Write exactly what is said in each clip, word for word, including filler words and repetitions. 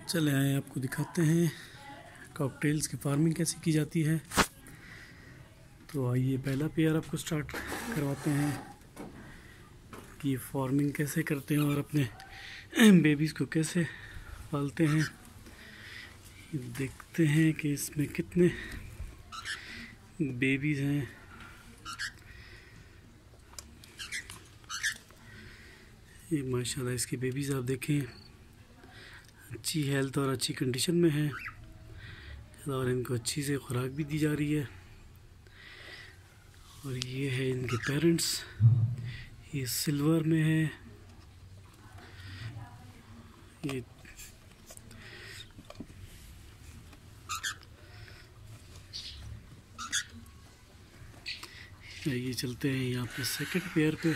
चले आए आपको दिखाते हैं कॉकटेल्स की फार्मिंग कैसे की जाती है। तो आइए पहला पेयर आपको स्टार्ट करवाते हैं कि फार्मिंग कैसे करते हैं और अपने बेबीज़ को कैसे पालते हैं। देखते हैं कि इसमें कितने बेबीज़ हैं। ये माशाल्लाह इसकी बेबीज़ आप देखें, अच्छी हेल्थ और अच्छी कंडीशन में है और इनको अच्छी से खुराक भी दी जा रही है। और ये है इनके पेरेंट्स, ये सिल्वर में है। ये ये चलते हैं यहाँ पे सेकंड पेयर पे।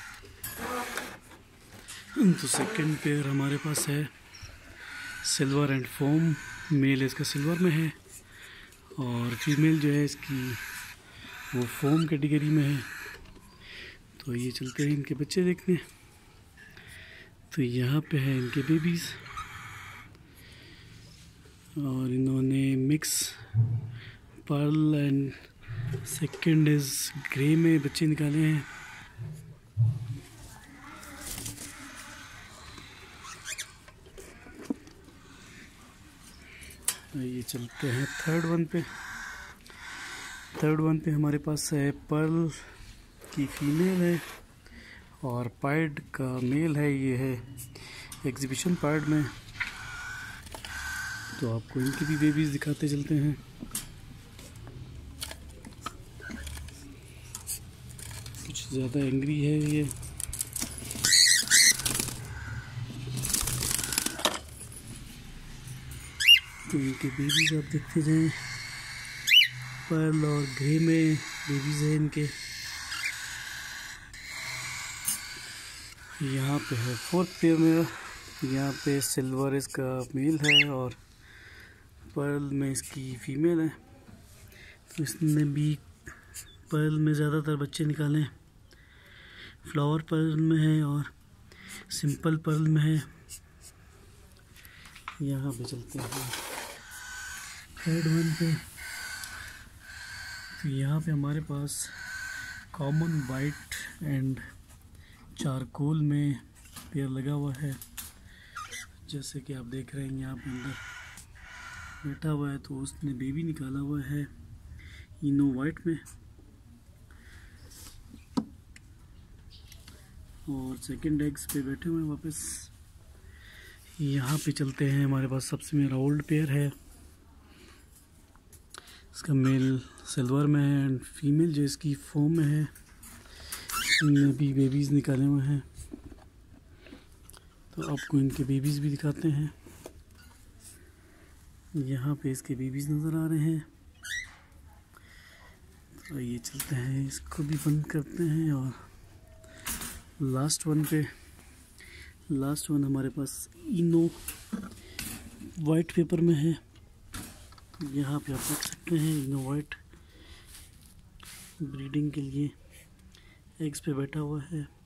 तो सेकंड पेयर हमारे पास है सिल्वर एंड फोम। मेल इसका सिल्वर में है और फीमेल जो है इसकी वो फोम कैटेगरी में है। तो ये चलते हैं इनके बच्चे देखने। तो यहाँ पे है इनके बेबीज़ और इन्होंने mix pearl and second is grey में बच्चे निकाले हैं। ये चलते हैं थर्ड वन पे। थर्ड वन पे हमारे पास है पर्ल की फीमेल है और पाइड का मेल है। ये है एग्जीबिशन पाइड में। तो आपको इनकी भी बेबीज दिखाते चलते हैं। कुछ ज़्यादा एंग्री है ये। तो इनके बेबीज आप देखते जाएं, पर्ल और ग्रे में बेबीज है इनके। यहाँ पे है फोर्थ पेयर में। यहाँ पे सिल्वर इसका मेल है और पर्ल में इसकी फीमेल है। तो इसने भी पर्ल में ज़्यादातर बच्चे निकाले हैं। फ्लावर पर्ल में है और सिंपल पर्ल में है। यहाँ पे चलते हैं थर्ड वन पे। तो यहाँ पे हमारे पास कॉमन वाइट एंड चारकोल में पेयर लगा हुआ है। जैसे कि आप देख रहे हैं यहाँ पे अंदर बैठा हुआ है। तो उसने बेबी निकाला हुआ है इनो वाइट में। और सेकंड एग्स पे बैठे हुए हैं वापस। यहाँ पे चलते हैं, हमारे पास सबसे मेरा ओल्ड पेयर है। इसका मेल सिल्वर में है एंड फीमेल जो इसकी फोम में है। इनने भी बेबीज़ निकाले हुए हैं। तो आपको इनके बेबीज़ भी दिखाते हैं। यहाँ पे इसके बेबीज़ नज़र आ रहे हैं। तो ये चलते हैं, इसको भी बंद करते हैं। और लास्ट वन पे, लास्ट वन हमारे पास इनो वाइट पेपर में है। यहाँ पे आप देख सकते हैं इनो वाइट ब्रीडिंग के लिए एग्स पे बैठा हुआ है।